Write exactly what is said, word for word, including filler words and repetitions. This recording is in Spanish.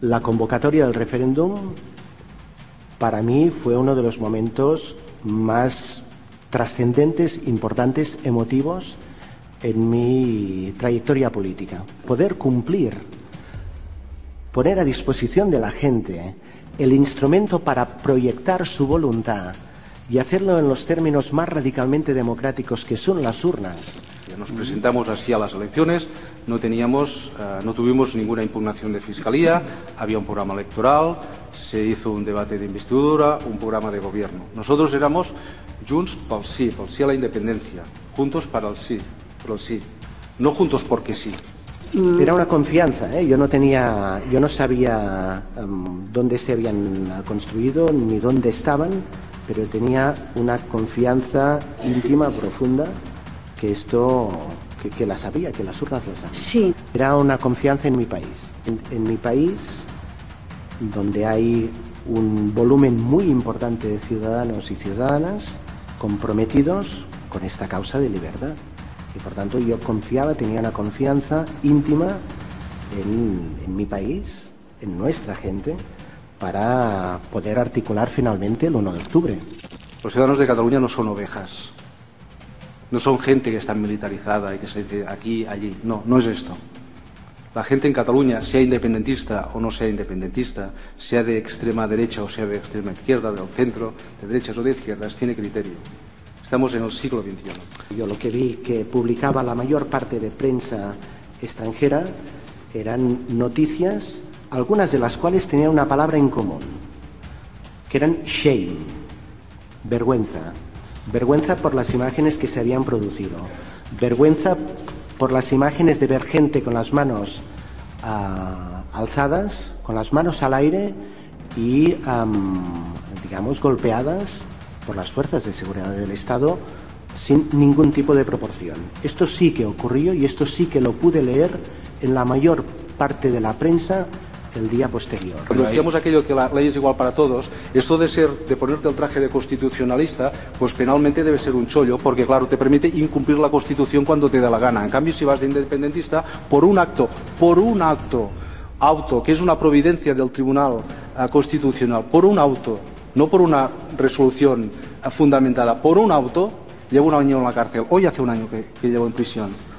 La convocatoria del referéndum para mí fue uno de los momentos más trascendentes, importantes, emotivos en mi trayectoria política. Poder cumplir, poner a disposición de la gente el instrumento para proyectar su voluntad y hacerlo en los términos más radicalmente democráticos que son las urnas. Nos presentamos así a las elecciones, no teníamos, uh, no tuvimos ninguna impugnación de fiscalía, había un programa electoral, se hizo un debate de investidura, un programa de gobierno. Nosotros éramos Junts pel sí, pel sí a la independencia, juntos para el sí, por el sí, no juntos porque sí. Era una confianza, ¿eh? Yo no tenía, yo no sabía um, dónde se habían construido ni dónde estaban, pero tenía una confianza íntima, profunda, que esto, que, que la sabía, que las urnas las sabían. Sí. Era una confianza en mi país, en, en mi país, donde hay un volumen muy importante de ciudadanos y ciudadanas comprometidos con esta causa de libertad. Y por tanto yo confiaba, tenía una confianza íntima en, en mi país, en nuestra gente, para poder articular finalmente el uno de octubre. Los ciudadanos de Cataluña no son ovejas, no son gente que está militarizada y que se dice aquí, allí. No, no es esto. La gente en Cataluña, sea independentista o no sea independentista, sea de extrema derecha o sea de extrema izquierda, del centro, de derechas o de izquierdas, tiene criterio. Estamos en el siglo veintiuno. Yo lo que vi que publicaba la mayor parte de prensa extranjera eran noticias, algunas de las cuales tenían una palabra en común, que eran shame, vergüenza. Vergüenza por las imágenes que se habían producido. Vergüenza por las imágenes de ver gente con las manos uh, alzadas, con las manos al aire y, um, digamos, golpeadas por las fuerzas de seguridad del Estado sin ningún tipo de proporción. Esto sí que ocurrió y esto sí que lo pude leer en la mayor parte de la prensa el día posterior. Cuando decíamos aquello que la ley es igual para todos, esto de ser, de ponerte el traje de constitucionalista, pues penalmente debe ser un chollo, porque claro, te permite incumplir la Constitución cuando te da la gana. En cambio, si vas de independentista, por un acto, por un acto, auto, que es una providencia del Tribunal uh, Constitucional, por un auto, no por una resolución uh, fundamentada, por un auto, llevo un año en la cárcel. Hoy hace un año que, que llevo en prisión.